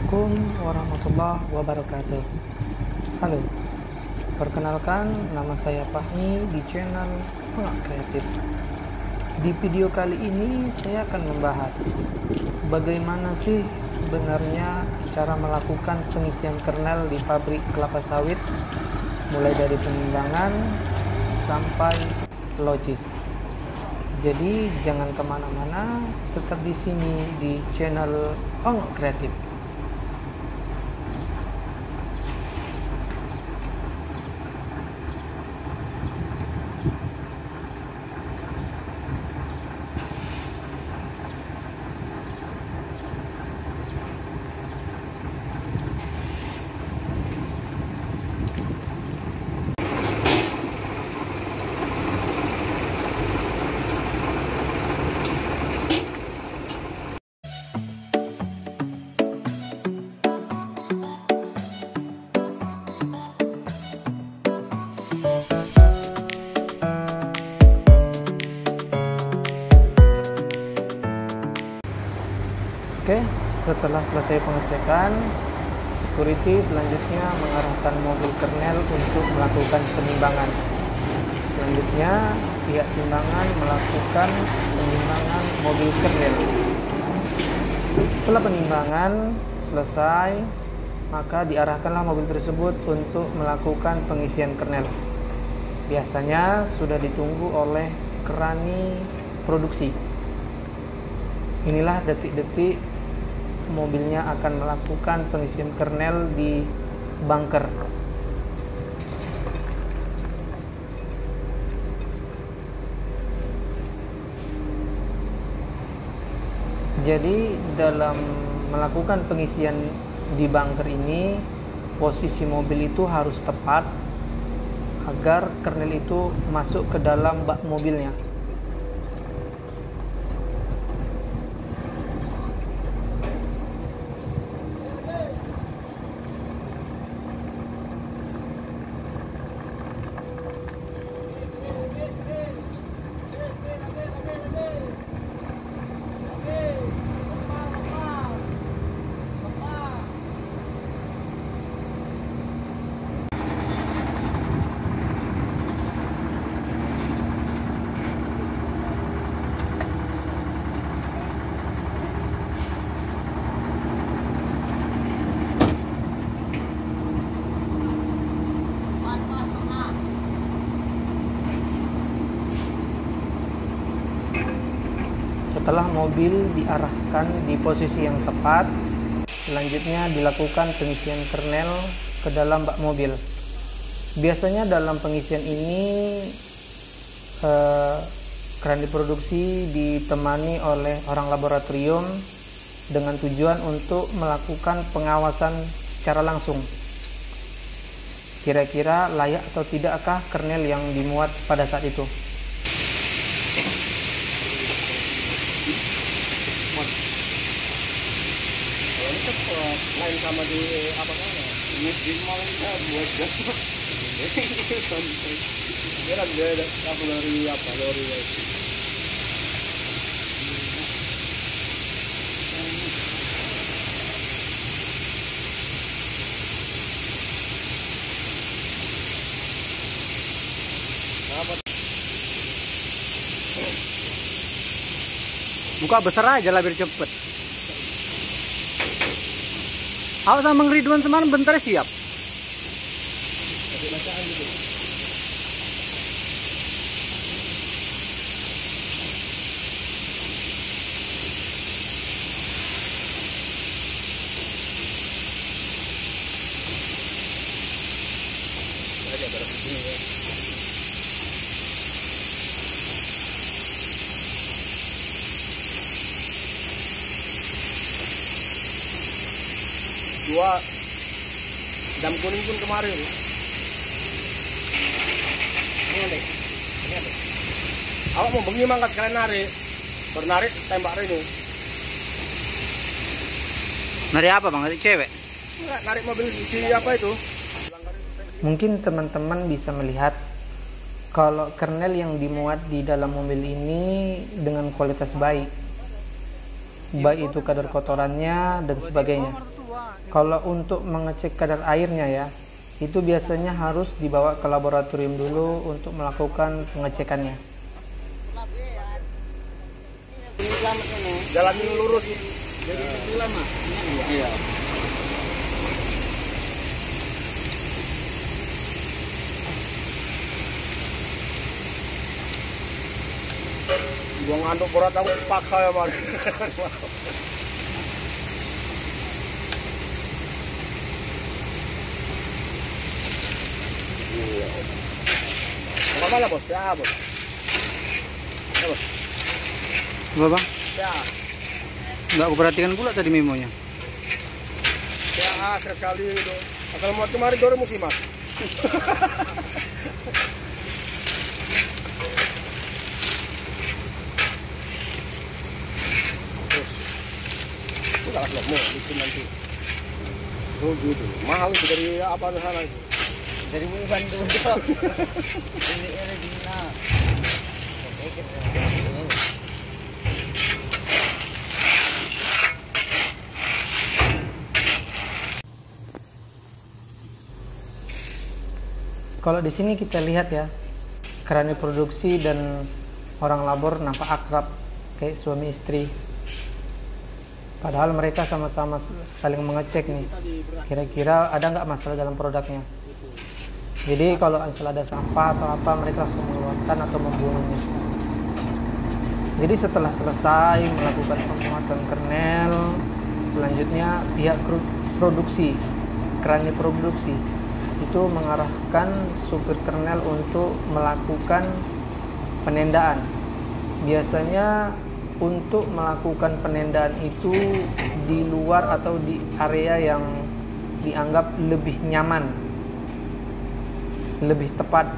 Assalamualaikum warahmatullahi wabarakatuh. Halo, perkenalkan nama saya Fahmi di channel Pengak Kreatif. Di video kali ini saya akan membahas bagaimana sih sebenarnya cara melakukan pengisian kernel di pabrik kelapa sawit, mulai dari penimbangan sampai logis. Jadi jangan kemana-mana, tetap di sini di channel Pengak Kreatif. Oke, setelah selesai pengecekan, security selanjutnya mengarahkan mobil kernel untuk melakukan penimbangan. Selanjutnya, pihak timbangan melakukan penimbangan mobil kernel. Setelah penimbangan selesai, maka diarahkanlah mobil tersebut untuk melakukan pengisian kernel. Biasanya sudah ditunggu oleh kerani produksi. Inilah detik-detik mobilnya akan melakukan pengisian kernel di bunker. Jadi dalam melakukan pengisian di bunker ini, posisi mobil itu harus tepat agar kernel itu masuk ke dalam bak mobilnya. Setelah mobil diarahkan di posisi yang tepat, selanjutnya dilakukan pengisian kernel ke dalam bak mobil. Biasanya dalam pengisian ini keran diproduksi ditemani oleh orang laboratorium dengan tujuan untuk melakukan pengawasan secara langsung. Kira-kira layak atau tidakkah kernel yang dimuat pada saat itu? Lain sama di apa namanya di malam kita buat jatuh sampai dia ada apa lori apa lori Buka besar aja lah biar cepet. Aku sama Mang Ridwan semalam bentar siap. dua jam kuning pun kemarin ini ada awak mau bengi mangkat kalian narik bernarik tembak ini Narik apa bang? Narik cewek? enggak, narik mobil si apa itu. Mungkin teman-teman bisa melihat kalau kernel yang dimuat di dalam mobil ini dengan kualitas baik itu kadar kotorannya dan sebagainya. Kalau untuk mengecek kadar airnya ya, itu biasanya harus dibawa ke laboratorium dulu untuk melakukan pengecekannya. Jalan lurus. Jadi lama. Iya. Gua ngantuk berat aku paksa ya, Mas. Iya. Apa mana, Bos? Ya, Bos. Ya, Bos. Apa bang? Ya. Nggak kuperhatikan pula tadi memonya. Ya, sekali itu. Asal mau kemarin dore musim, Mas. Itu salah mau bikin nanti. Oh gitu. Mahal itu dari apa ke sana itu? Dari Bandung tuh. Ini original. Kalau di sini kita lihat ya, keran produksi dan orang labor nampak akrab kayak suami istri. Padahal mereka sama-sama saling mengecek nih, kira-kira ada nggak masalah dalam produknya. Jadi kalau misalnya ada sampah atau apa, mereka langsung mengeluarkan atau membuangnya. Jadi setelah selesai melakukan pemuatan kernel, selanjutnya pihak produksi, kerannya produksi itu mengarahkan supir kernel untuk melakukan penendaan. Biasanya untuk melakukan penendaan itu di luar atau di area yang dianggap lebih nyaman, lebih tepat.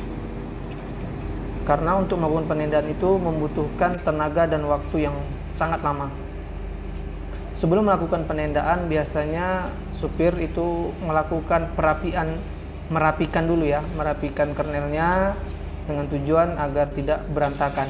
Karena untuk melakukan penendaan itu membutuhkan tenaga dan waktu yang sangat lama. Sebelum melakukan penendaan, biasanya supir itu melakukan merapikan dulu ya, merapikan kernelnya dengan tujuan agar tidak berantakan.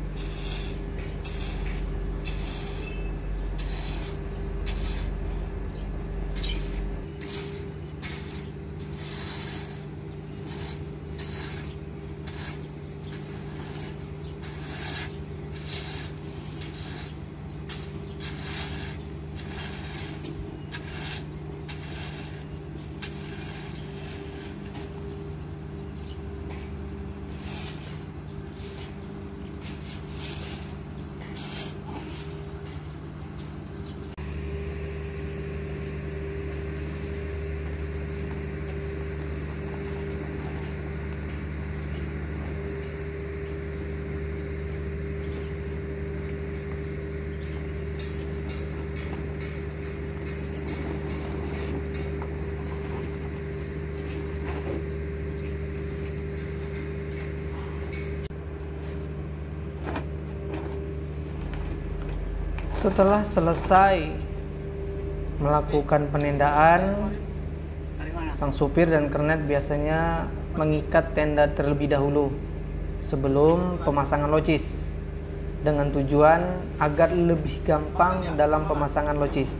Setelah selesai melakukan penendaan, sang supir dan kernet biasanya mengikat tenda terlebih dahulu sebelum pemasangan locis, dengan tujuan agar lebih gampang dalam pemasangan locis.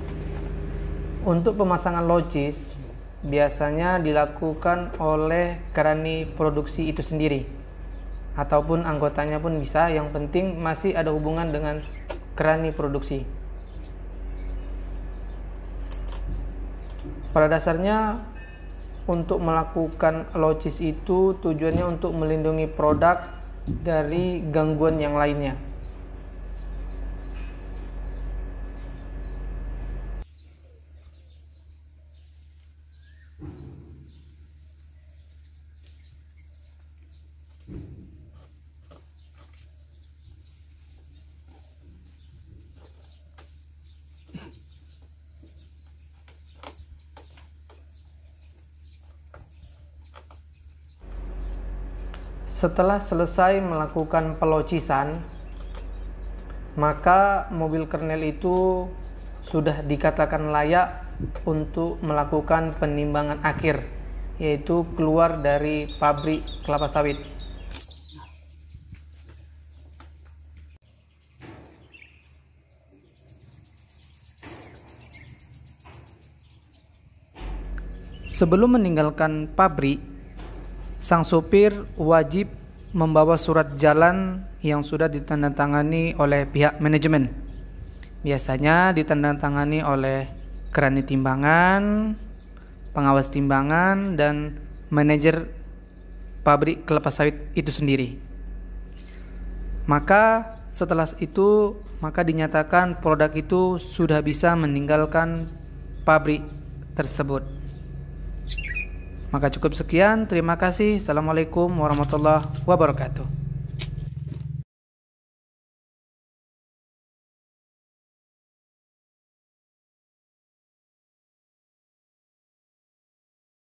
Untuk pemasangan locis biasanya dilakukan oleh kerani produksi itu sendiri ataupun anggotanya pun bisa, yang penting masih ada hubungan dengan kerani produksi. Pada dasarnya untuk melakukan locis itu tujuannya untuk melindungi produk dari gangguan yang lainnya. Setelah selesai melakukan pelocisan, maka mobil kernel itu sudah dikatakan layak untuk melakukan penimbangan akhir, yaitu keluar dari pabrik kelapa sawit. Sebelum meninggalkan pabrik, sang sopir wajib membawa surat jalan yang sudah ditandatangani oleh pihak manajemen. Biasanya ditandatangani oleh kerani timbangan, pengawas timbangan, dan manajer pabrik kelapa sawit itu sendiri. Maka setelah itu dinyatakan produk itu sudah bisa meninggalkan pabrik tersebut. Maka cukup sekian, terima kasih. Assalamualaikum warahmatullahi wabarakatuh.